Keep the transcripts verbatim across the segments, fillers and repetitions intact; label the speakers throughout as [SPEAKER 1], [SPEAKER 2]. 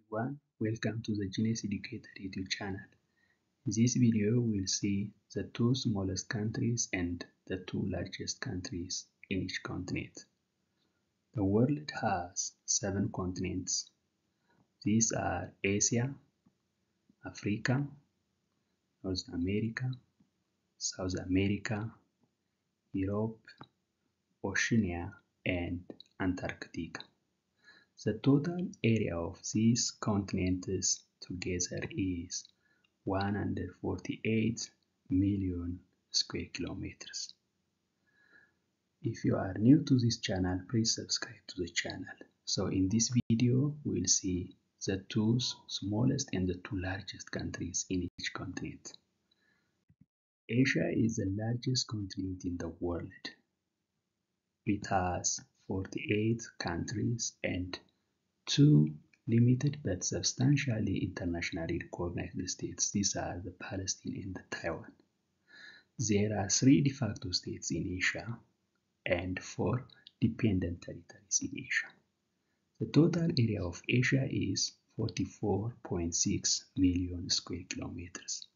[SPEAKER 1] everyone, welcome to the Genius Educator YouTube channel. In this video, we'll see the two smallest countries and the two largest countries in each continent. The world has seven continents. These are Asia, Africa, North America, South America, Europe, Oceania, and Antarctica. The total area of these continents together is one hundred forty-eight million square kilometers. If you are new to this channel, please subscribe to the channel. So in this video, we'll see the two smallest and the two largest countries in each continent. Asia is the largest continent in the world. It has forty-eight countries and two limited but substantially internationally recognized states. These are the Palestine and the Taiwan. There are three de facto states in Asia and four dependent territories in Asia. The total area of Asia is forty-four point six million square kilometers.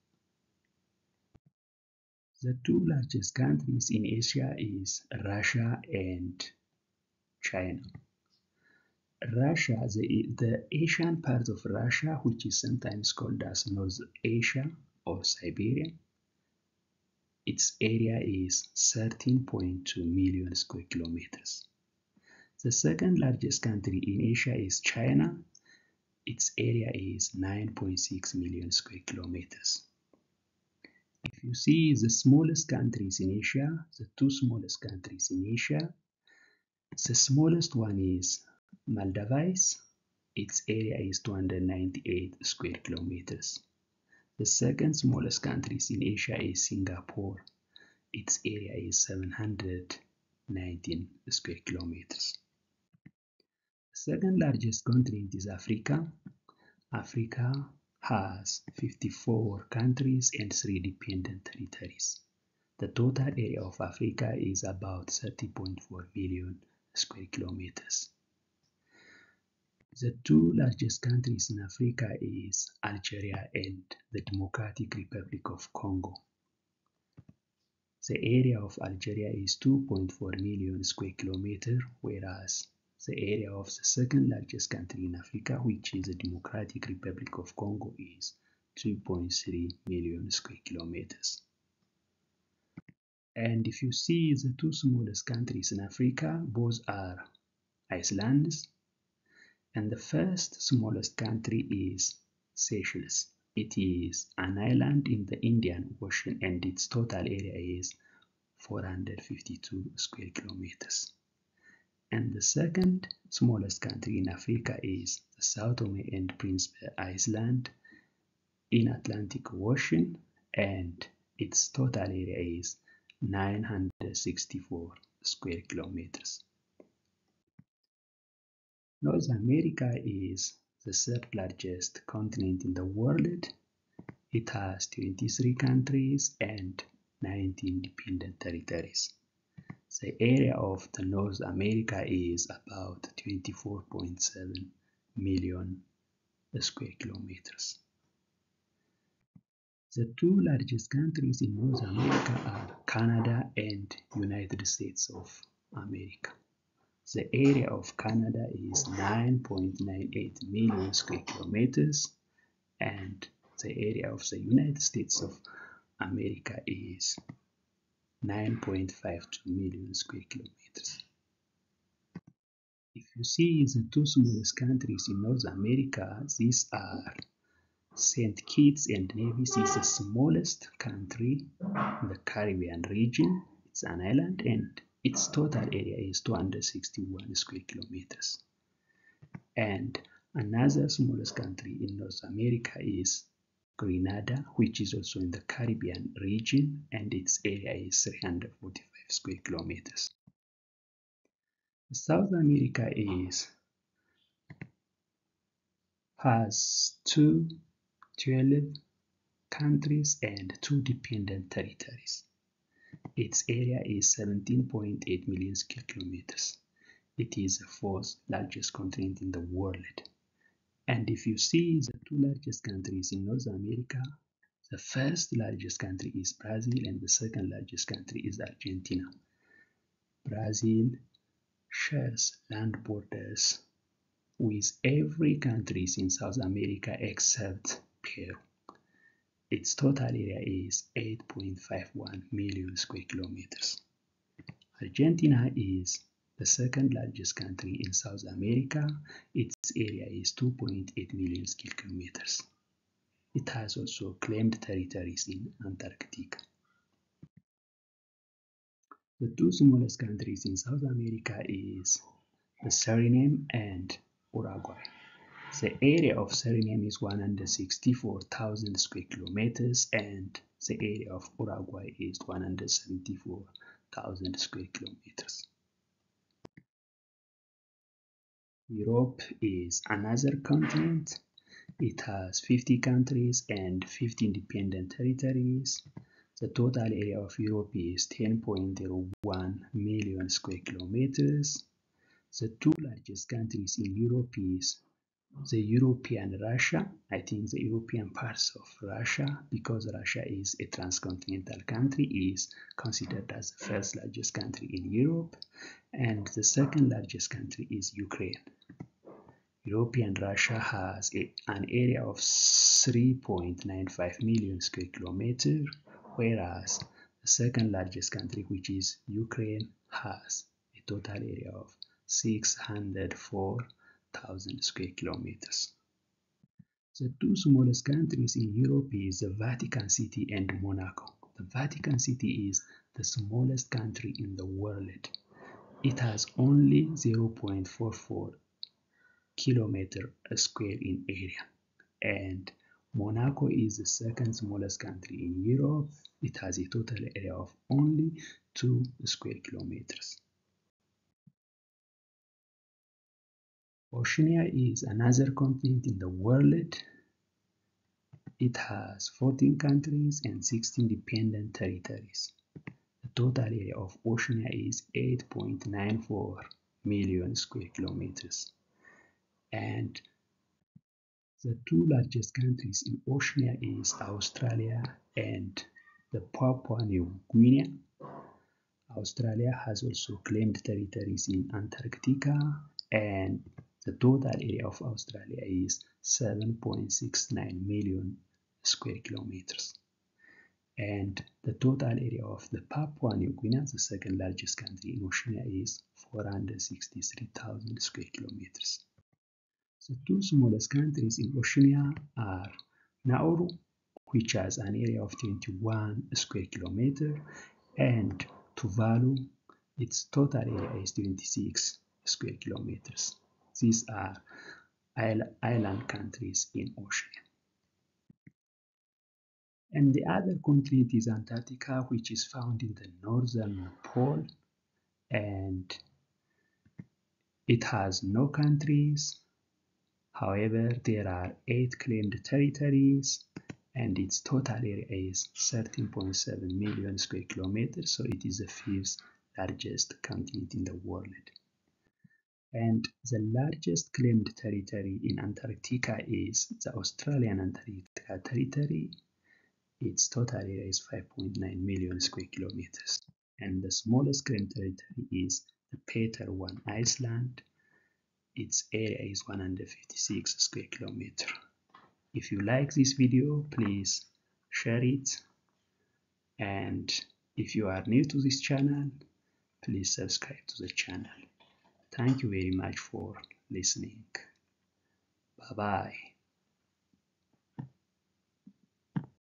[SPEAKER 1] The two largest countries in Asia is Russia and China. Russia, the, the Asian part of Russia, which is sometimes called as North Asia or Siberia, its area is thirteen point two million square kilometers. The second largest country in Asia is China. Its area is nine point six million square kilometers. If you see the smallest countries in Asia, the two smallest countries in Asia, the smallest one is Maldives. Its area is two hundred ninety-eight square kilometers. The second smallest country in Asia is Singapore. Its area is seven hundred nineteen square kilometers. The second largest continent is Africa. Africa has fifty-four countries and three dependent territories. The total area of Africa is about thirty point four million square kilometers. The two largest countries in Africa is Algeria and the Democratic Republic of Congo. The area of Algeria is two point four million square kilometers, whereas the area of the second largest country in Africa, which is the Democratic Republic of Congo, is two point three million square kilometers. And if you see the two smallest countries in Africa, both are islands. And the first smallest country is Seychelles. It is an island in the Indian Ocean and its total area is four hundred fifty-two square kilometers. And the second smallest country in Africa is the Sao Tome and Principe Island in Atlantic Ocean and its total area is nine hundred sixty-four square kilometers. North America is the third largest continent in the world. It has twenty-three countries and nineteen dependent territories. The area of the North America is about twenty-four point seven million square kilometers. The two largest countries in North America are Canada and United States of America. The area of Canada is nine point nine eight million square kilometers and the area of the United States of America is nine point five two million square kilometers. If you see the two smallest countries in North America, these are Saint Kitts and Nevis is the smallest country in the Caribbean region. It's an island and its total area is two hundred sixty-one square kilometers. And another smallest country in North America is Grenada, which is also in the Caribbean region, and its area is three hundred forty-five square kilometers. South America is has two, twelve countries and two dependent territories. Its area is seventeen point eight million square kilometers. It is the fourth largest continent in the world. And if you see the two largest countries in North America, the first largest country is Brazil and the second largest country is Argentina. Brazil shares land borders with every country in South America except Peru. Its total area is eight point five one million square kilometers. Argentina is the second largest country in South America. Its area is two point eight million square kilometers. It has also claimed territories in Antarctica. The two smallest countries in South America is the Suriname and Uruguay. The area of Suriname is one hundred sixty-four thousand square kilometers and the area of Uruguay is one hundred seventy-four thousand square kilometers. Europe is another continent. It has fifty countries and fifty independent territories. The total area of Europe is ten point zero one million square kilometers. The two largest countries in Europe is the European Russia. I think the European parts of Russia, because Russia is a transcontinental country, is considered as the first largest country in Europe, and the second largest country is Ukraine. European Russia has a, an area of three point nine five million square kilometers, whereas the second largest country, which is Ukraine, has a total area of six hundred four thousand square kilometers. The two smallest countries in Europe is the Vatican City and Monaco. The Vatican City is the smallest country in the world. It has only zero point four four kilometer square in area, and Monaco is the second smallest country in Europe. It has a total area of only two square kilometers. Oceania is another continent in the world. It has fourteen countries and sixteen dependent territories. The total area of Oceania is eight point nine four million square kilometers. And the two largest countries in Oceania is Australia and the Papua New Guinea. Australia has also claimed territories in Antarctica, and the total area of Australia is seven point six nine million square kilometers. And the total area of the Papua New Guinea, the second largest country in Oceania, is four hundred sixty-three thousand square kilometers. The two smallest countries in Oceania are Nauru, which has an area of twenty-one square kilometers, and Tuvalu. Its total area is twenty-six square kilometers. These are island countries in Oceania. And the other continent is Antarctica, which is found in the northern pole, and it has no countries. However, there are eight claimed territories, and its total area is thirteen point seven million square kilometers, so it is the fifth largest continent in the world. And the largest claimed territory in Antarctica is the Australian Antarctica territory. Its total area is five point nine million square kilometers. And the smallest claimed territory is the Peter one Iceland. Its area is one hundred fifty-six square kilometers. If you like this video, please share it. And if you are new to this channel, please subscribe to the channel. Thank you very much for listening. Bye bye.